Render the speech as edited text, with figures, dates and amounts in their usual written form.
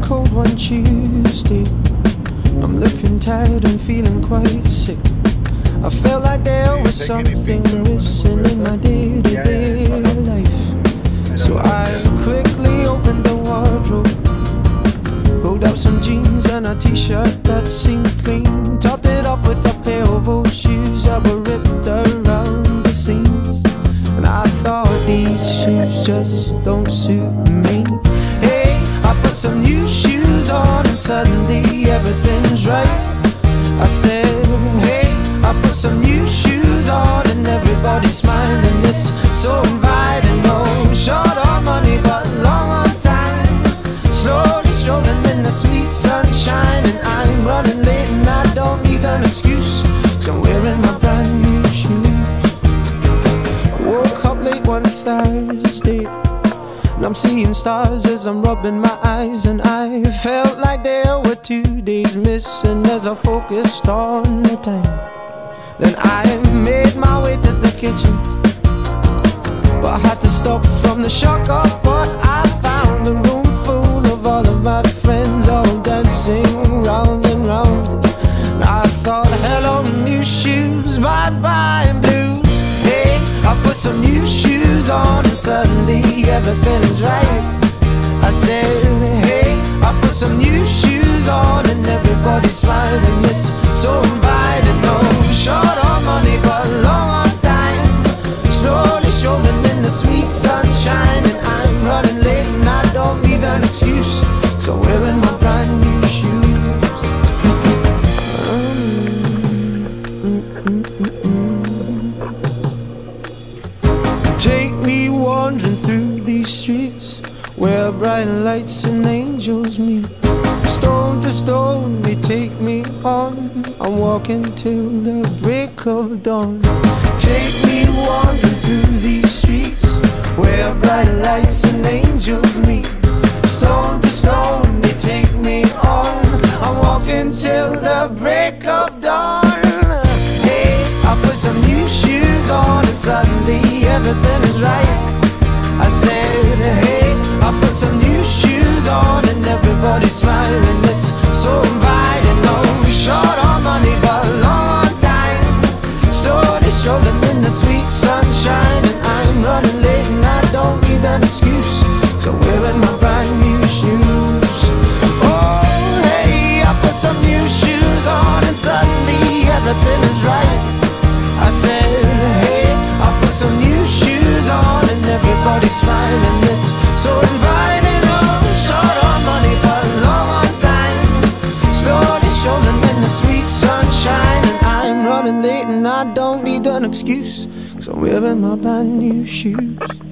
cold one Tuesday. I'm looking tired and feeling quite sick. I felt like there was something missing in my day-to-day life. So I quickly opened the wardrobe, pulled out some jeans and a t-shirt that seemed clean, topped it off with a pair of old shoes that were ripped around the seams. And I thought, these shoes just don't suit me. Hey, I put some new shoes on and suddenly everything's right. I said, hey, I put some new shoes on and everybody's smiling. It's so inviting. No short on money but long on time, slowly strolling in the sweet sunshine. And I'm running late and I don't need an excuse, 'cause I'm wearing my brand new shoes. I woke up late one Thursday and I'm seeing stars as I'm rubbing my eyes, and I felt like there were 2 days missing as I focused on the time. Then I made my way to the kitchen, but I had to stop from the shock of what I found. A room full of all of my friends, all dancing round and round. And I thought, hello new shoes, bye-bye blues. Hey, I put some new shoes on and suddenly everything is right. I said, hey, I put some new shoes on and everybody's smiling. It's so inviting. No short on money but long on time, slowly strolling in the sweet sunshine. And I'm running late and I don't need an excuse, 'cause I'm wearing my brand new shoes. Take me wandering through these streets where bright lights and angels meet. Stone to stone they take me on, I'm walking till the break of dawn. Take me wandering through these streets where bright lights and angels meet. Stone to stone they take me on, I'm walking till the break of dawn. Hey, I put some new shoes on and suddenly everything is right. I said, hey, I put some new shoes on and everybody's smiling. It's so inviting. No short on money but long on time, slowly strolling in the sweet sunshine. And I'm running late and I don't need an excuse, 'cause I'm wearing my brand new shoes. Oh, hey, I put some new shoes on and suddenly everything is right. I said, hey, I put some new shoes on and everybody's smiling. It's so inviting. Oh, short on money but long on time, slowly strolling in the sweet sunshine. And I'm running late and I don't need an excuse, 'cause I'm wearing my brand new shoes.